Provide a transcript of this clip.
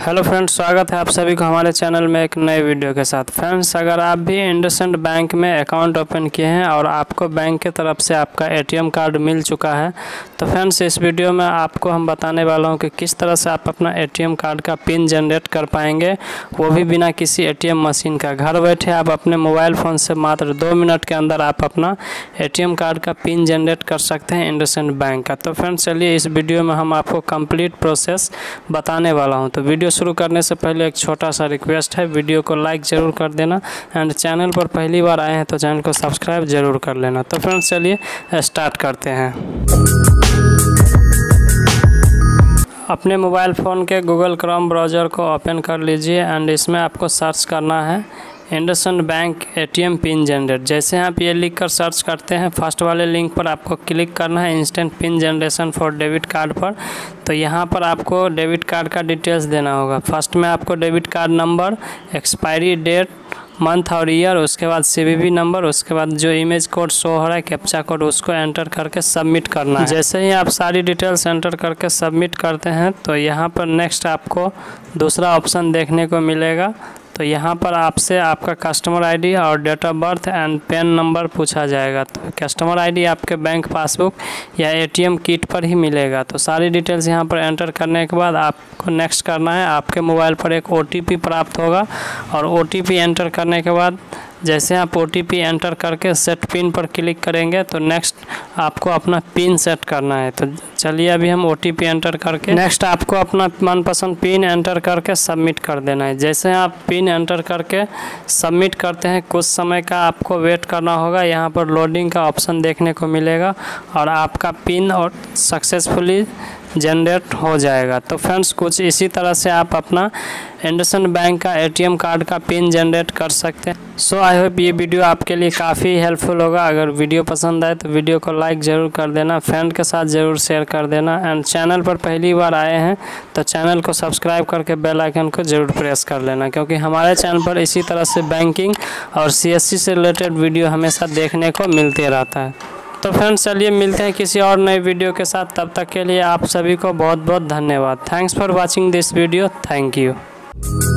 Hello friends, स्वागत है आप सभी को हमारे चैनल में एक नए वीडियो के साथ। फ्रेंड्स, अगर आप भी इंडसइंड बैंक में अकाउंट ओपन किए हैं और आपको बैंक की तरफ से आपका एटीएम कार्ड मिल चुका है, तो फ्रेंड्स इस वीडियो में आपको हम बताने वाला हूं कि किस तरह से आप अपना एटीएम कार्ड का पिन जनरेट कर पाएंगे, वो भी बिना किसी एटीएम मशीन का। घर बैठे आप अपने मोबाइल फ़ोन से मात्र 2 मिनट के अंदर आप अपना एटीएम कार्ड का पिन जनरेट कर सकते हैं इंडसइंड बैंक का। तो फ्रेंड्स चलिए इस वीडियो में हम आपको कंप्लीट प्रोसेस बताने वाला हूं। तो वीडियो शुरू करने से पहले एक छोटा सा रिक्वेस्ट है, वीडियो को लाइक ज़रूर कर देना एंड चैनल पर पहली बार आए हैं तो चैनल को सब्सक्राइब ज़रूर कर लेना। तो फ्रेंड्स चलिए स्टार्ट करते हैं। अपने मोबाइल फ़ोन के गूगल क्रोम ब्राउज़र को ओपन कर लीजिए एंड इसमें आपको सर्च करना है IndusInd bank ATM pin generate. जैसे आप ये लिख कर सर्च करते हैं, फर्स्ट वाले लिंक पर आपको क्लिक करना है instant pin generation for debit card पर। तो यहाँ पर आपको डेबिट कार्ड का डिटेल्स देना होगा। फर्स्ट में आपको debit card number, expiry date, month और ईयर, उसके बाद सीवीवी नंबर, उसके बाद जो इमेज कोड शो हो रहा है कैप्चा कोड, उसको एंटर करके सबमिट करना है। जैसे ही आप सारी डिटेल्स एंटर करके सबमिट करते हैं तो यहाँ पर नेक्स्ट आपको दूसरा ऑप्शन देखने को मिलेगा। तो यहाँ पर आपसे आपका कस्टमर आईडी और date of birth and PAN number पूछा जाएगा। तो कस्टमर आईडी आपके बैंक पासबुक या एटीएम किट पर ही मिलेगा। तो सारी डिटेल्स यहाँ पर एंटर करने के बाद आपको नेक्स्ट करना है। आपके मोबाइल पर एक ओटीपी प्राप्त होगा और ओटीपी एंटर करने के बाद जैसे आप ओटीपी एंटर करके सेट पिन पर क्लिक करेंगे तो नेक्स्ट आपको अपना पिन सेट करना है। तो चलिए अभी हम ओटीपी एंटर करके नेक्स्ट आपको अपना मनपसंद पिन एंटर करके सबमिट कर देना है। जैसे आप पिन एंटर करके सबमिट करते हैं, कुछ समय का आपको वेट करना होगा। यहाँ पर लोडिंग का ऑप्शन देखने को मिलेगा और आपका पिन और सक्सेसफुली जनरेट हो जाएगा। तो फ्रेंड्स कुछ इसी तरह से आप अपना इंडसइंड बैंक का एटीएम कार्ड का पिन जनरेट कर सकते हैं। सो आई होप ये वीडियो आपके लिए काफ़ी हेल्पफुल होगा। अगर वीडियो पसंद आए तो वीडियो को लाइक ज़रूर कर देना, फ्रेंड के साथ ज़रूर शेयर कर देना एंड चैनल पर पहली बार आए हैं तो चैनल को सब्सक्राइब करके बेल आइकन को ज़रूर प्रेस कर लेना, क्योंकि हमारे चैनल पर इसी तरह से बैंकिंग और सीएससी से रिलेटेड वीडियो हमेशा देखने को मिलते रहता है। तो फ्रेंड्स चलिए मिलते हैं किसी और नए वीडियो के साथ। तब तक के लिए आप सभी को बहुत बहुत धन्यवाद। Thanks for watching this video. Thank you.